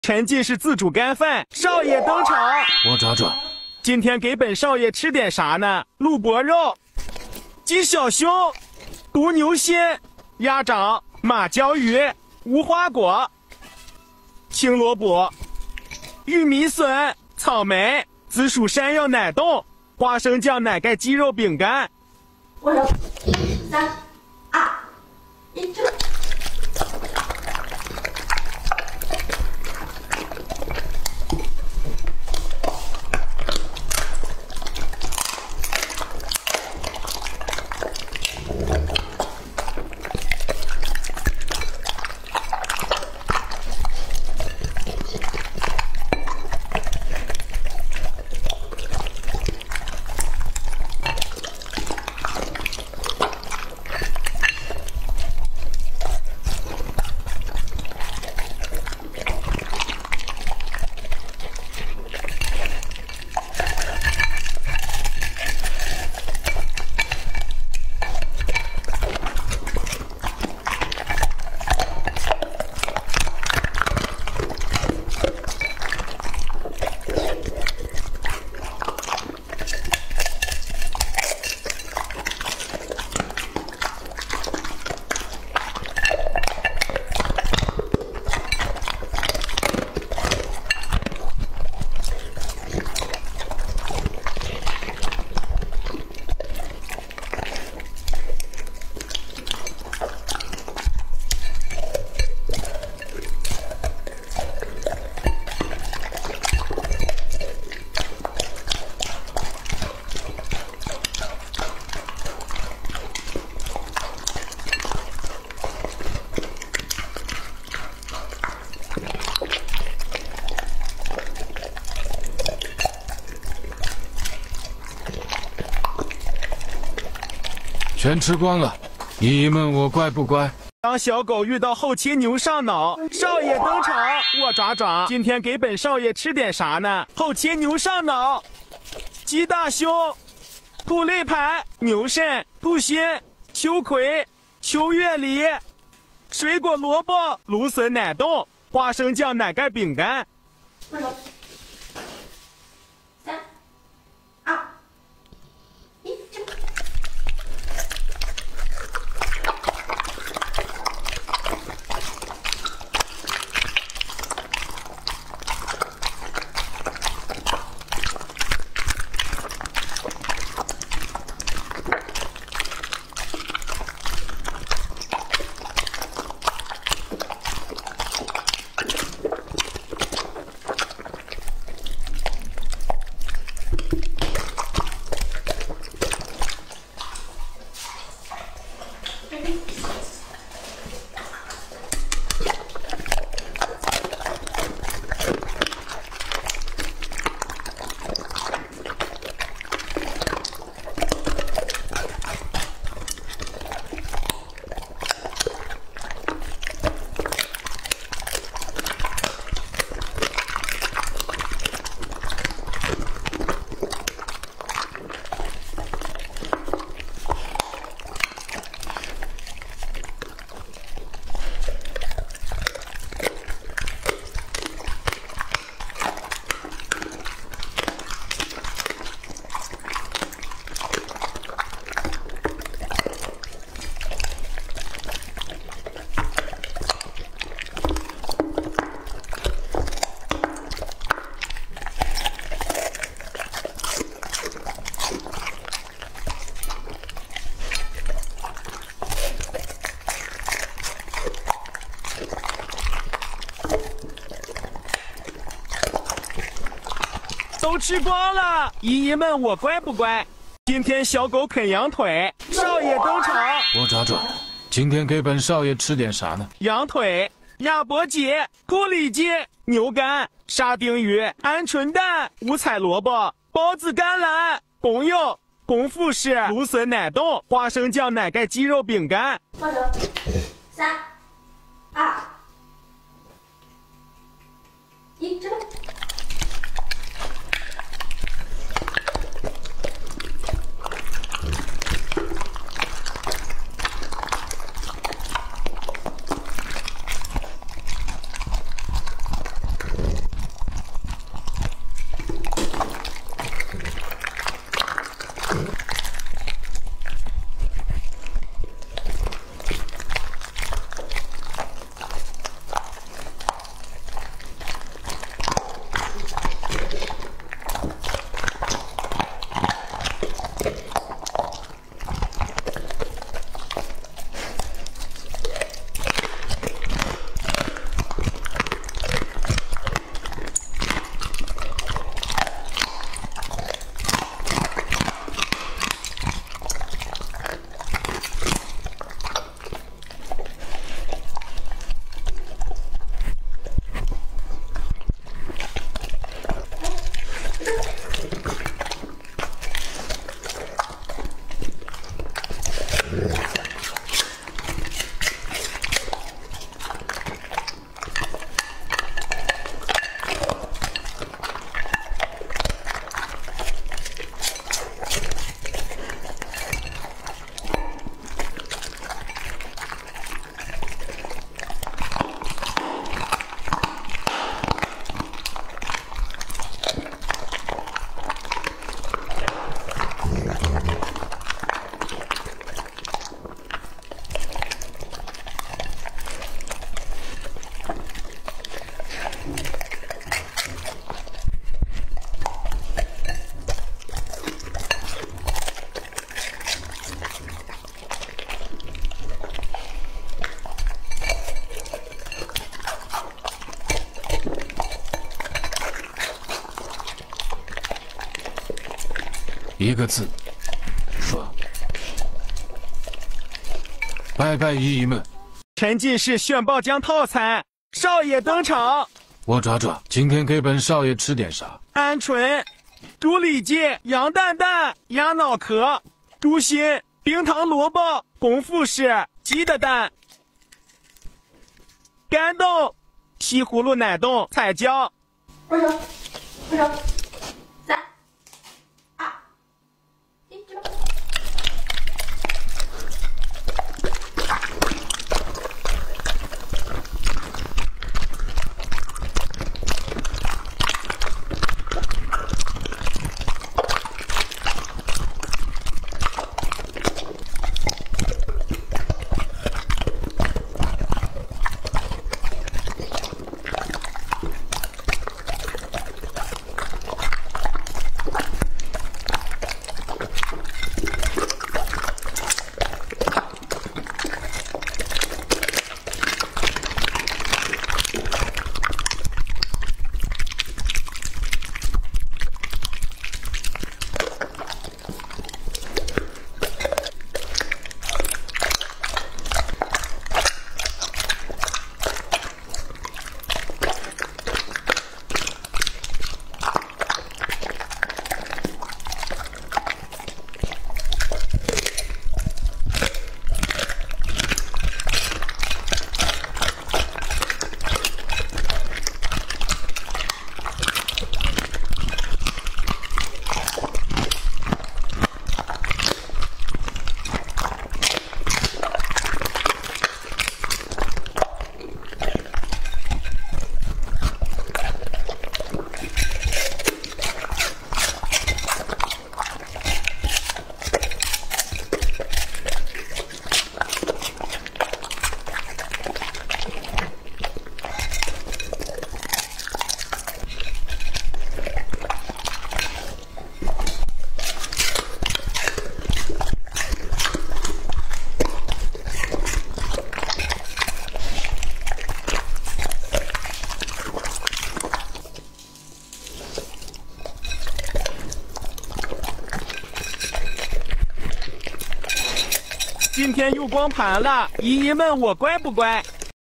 沉浸式自助干饭，少爷登场。 我抓抓， 今天给本少爷吃点啥呢？卤脖肉、鸡小胸、毒牛心、鸭掌、马鲛鱼、无花果、青萝卜、玉米笋、草莓、紫薯山药奶冻、花生酱奶盖鸡肉饼干。 我有3、2、1，走。 全吃光了，姨姨们我乖不乖？ 当小狗遇到后切牛上脑，少爷登场。我爪爪，今天给本少爷吃点啥呢？后切牛上脑、鸡大胸、兔肋排、牛肾、兔心、秋葵、秋月梨、水果萝卜、芦笋奶冻、花生酱奶盖饼干。 我有3、2、1，走。 都吃光了，姨姨们我乖不乖？今天小狗啃羊腿，少爷登场。 我爪爪，今天给本少爷吃点啥呢？ 羊腿、鸭脖脊、兔里脊、牛肝、沙丁鱼、鹌鹑蛋、五彩萝卜、包子甘蓝、红柚、红富士、芦笋奶冻、花生酱奶盖鸡肉饼干。 我有3、2、1，走。 一个字，说。拜拜，姨姨们。 沉浸式炫爆浆套餐，少爷登场。 我爪爪，今天给本少爷吃点啥？ 鹌鹑、猪里脊、羊蛋蛋、鸭脑壳、猪心、冰糖萝卜、红富士、鸡的蛋、干豆、西葫芦奶冻、彩椒。 握手，握手。3、2、1，这个。 今天又光盘了，姨姨们我乖不乖？